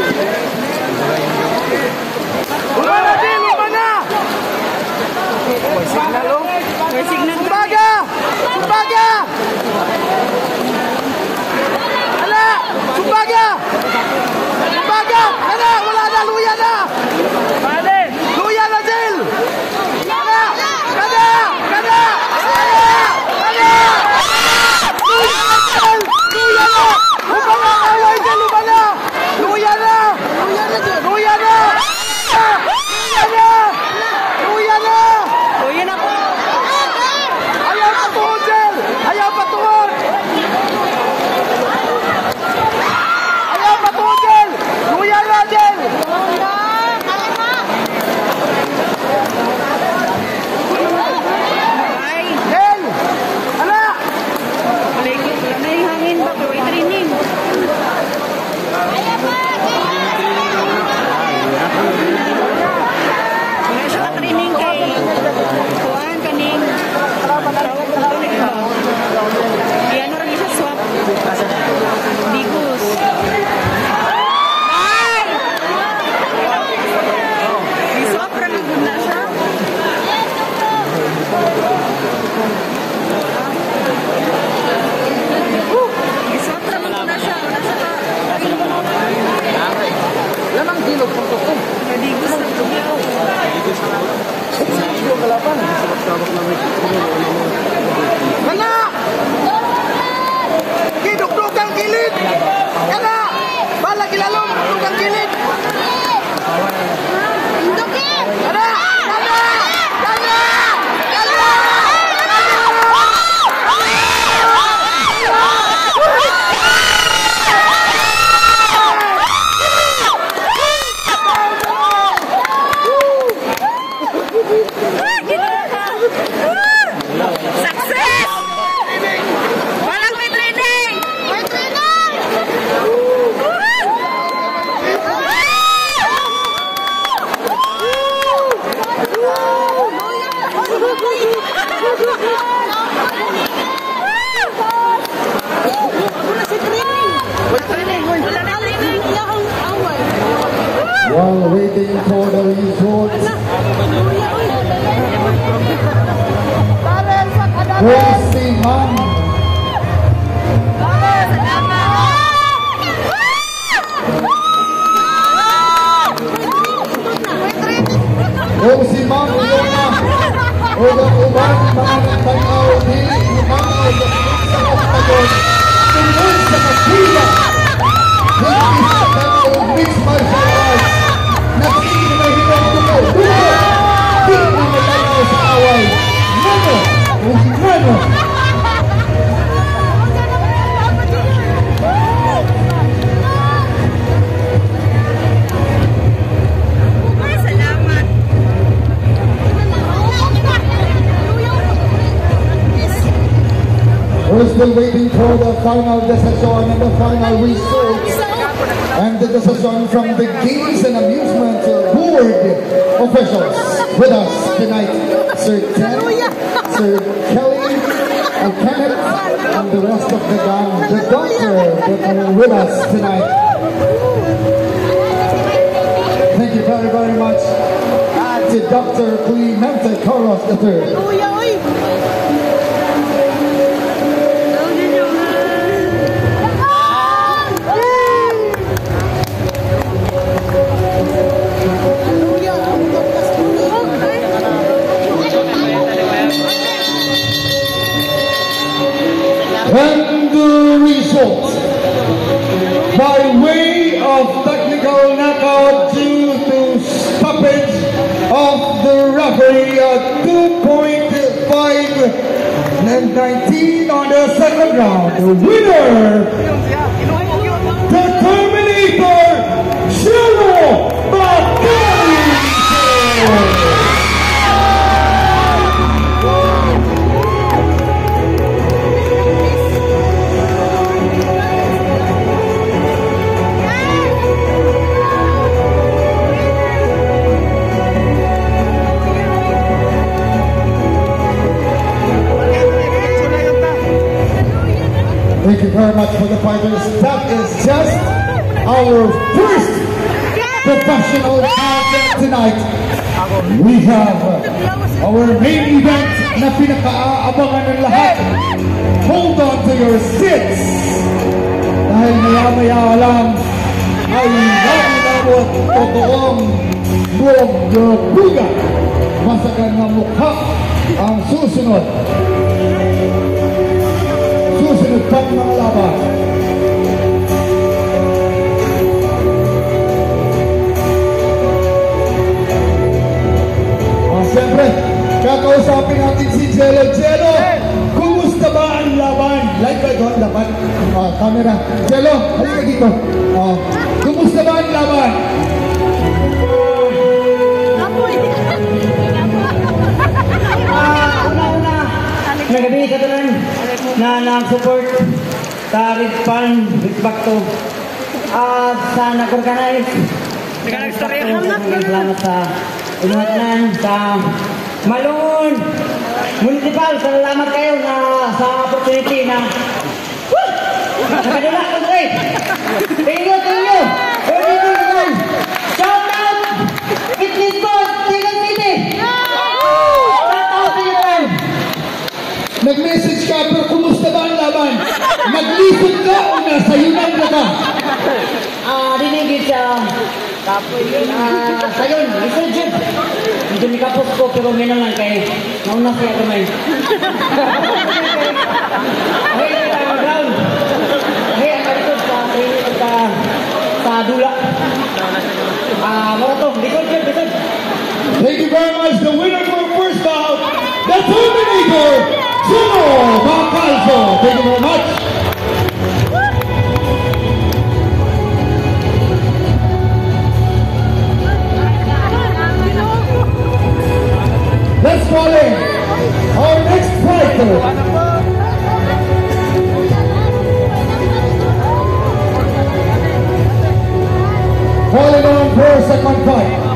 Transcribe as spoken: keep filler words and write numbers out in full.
Umana din! Umana! May signal o? May signal. Sumbaga! Sumbaga! Hala! Sumbaga! Sumbaga! Hala! Wala na! Luya na! Luya na, Jill! Hala! Kada! Kada! Kada! Kada! Luya na, Jill! Luya na! Umana! Away, Jill! Umana! Luya na! Luya na, Jill! Luya na! Luya na! Luya na! Luya na po! Ayaw patuhod, Jill! Ayaw patuhod! Ayaw patuhod, Jill! Luya na, Jill! Jill! Hala! Wala na yung hangin ba? Pero i-training. Wala siya ka-training kay Kuhan, kaning tawag ko ito nito. Di ano rin siya swap. Bigus. Ay! Di swap rin ang gunda siya. Di swap rin ang gunda siya. Wala siya ka. Lamang dilog po ito. Bigus na ito. Kana! Kiduk-duk ang kilid! Kana! Bala kilalong! Duk ang kilid! Indukin! Kana! Kana! Kana! Kana! Success! Walang may training! May training! Wala si training! Wala training! Wala na training! While waiting for the results, where's the man? O si Ma'am Lona o uban mga nagtanaw di umanaw sa oktagon tungkol sa kasila hindi sa tanaw mixed martial arts nagsige na hinong dugo dugo di na matanaw sa away Mano o si Mano. We're still waiting for the final decision and the final results and the decision from the Games and Amusement Board officials. With us tonight, Sir Ken, Sir Kelly, and Kenneth, and the rest of the gang, the doctor that are with us tonight. Thank you very, very much to Doctor Clemente Carlos the third. And the result, by way of technical knockout due to stoppage of the referee at two point five and nineteen on the second round, the winner, the Terminator, Bacalso. Thank you very much for the fighters. That is just our first professional content tonight. We have our main event na pinaka-aabangan ng lahat. Hold on to your seats. Dahil maya-maya lang ay nabinawat totoong buog-buga. Masagan na mukha ang susunod. Susunod pang mga laban. Siyempre, kakausapin natin si Jello. Jello, kumusta ba ang laban? Live ba ito ang laban? Uh, camera. Jello, halika dito. Uh, kumusta ba ang laban? Uh, Una-una, nagabi ka doon na nag-support sa Red Palm, Red Bacto. At sa nag-organize, salamat sa inuhatanan sa Malungon Municipal. Salamat kayo na sa opportunity na nakadala ko today. Thank you, thank you. Everyone, shout out Fitness Boss, Tigan City. Shout out to you, man. Nag-message ka, pero kumusta ba ang laban? Naglisod ka o nasa Yunan na ka? Ah, dinigit sa Ah, sayon, isang dyan. Hindi nikapos ko, pero gano'n lang kayo. Nauna siya kamay. Ay, ang ground. Ay, ang kalikod sa sa sa dula. Ah, mga to, likod yun, likod. Thank you very much. The winner for first bout, the Terminator, Juno Bacalso. Thank you very much. Let's call in our next fighter. Calling on for a second fight.